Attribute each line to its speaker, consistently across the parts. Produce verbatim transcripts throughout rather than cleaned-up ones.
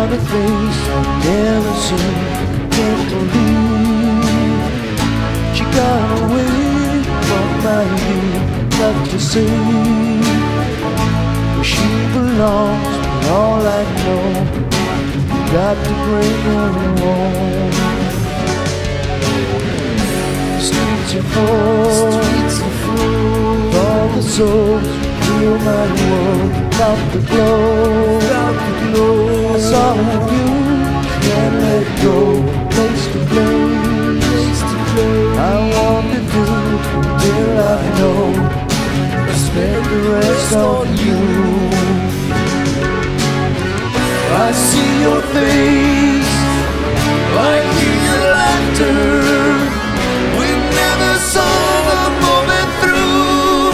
Speaker 1: got a face I've never seen. Can't believe she got away from my view. Got to see where she belongs, but all I know, got to bring her home. The streets are full, streets are full, all the souls feel my world. Without the glow, without the glow, I saw you, can't let go. Place to play, place to play. I want to do till I know. I spend the rest on you. I see your face, I hear your laughter. We never saw a moment through.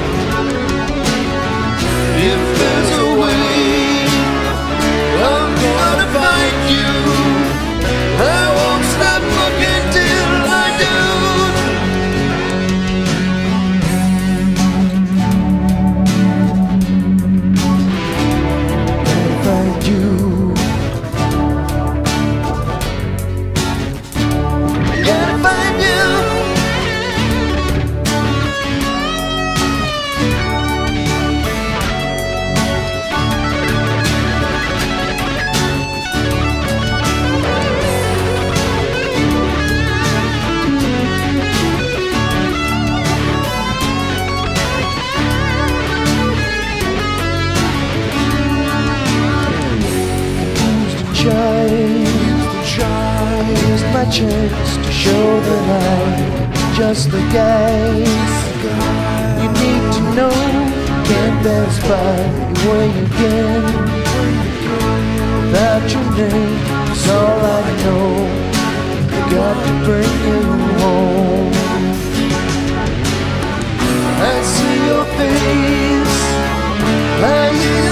Speaker 1: If there's a way, I'm gonna find you. I won't stop looking till I do. I'll find you. Here's my chance to show that I'm just the guy you need to know. Can't pass by where you can. Without your name, it's all I know. Got to bring you home. I see your face, I hear